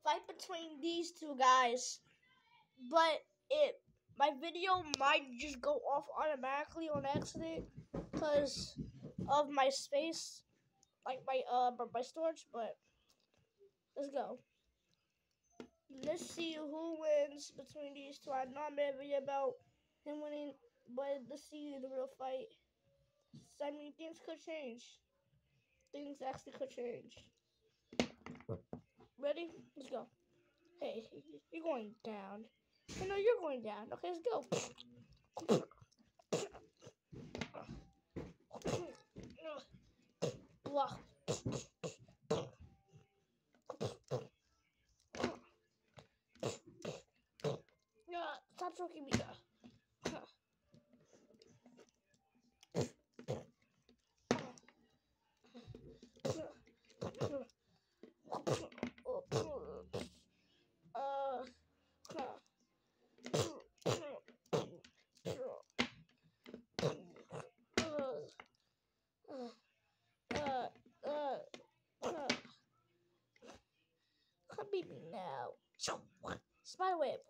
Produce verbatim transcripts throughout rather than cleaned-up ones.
fight between these two guys, but it my video might just go off automatically on accident because of my space, like my uh my storage. But let's go. Let's see who wins between these two. I know I made a video about him winning, but let's see the real fight. So, I mean, things could change. Things actually could change. Ready? Let's go. Hey, you're going down. I know you're going down. Okay, let's go. Block. Stop choking me. Come beat me now. Spiderweb.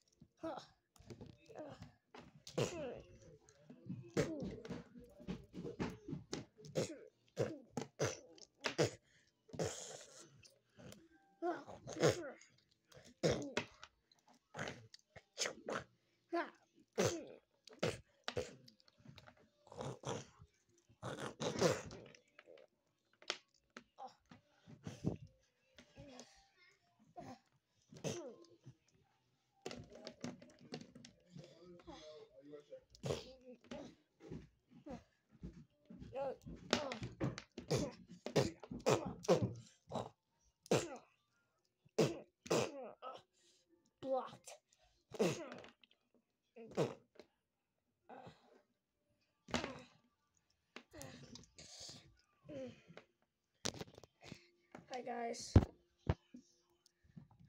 Blocked. Hi guys.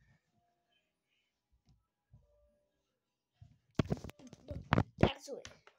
Back to it.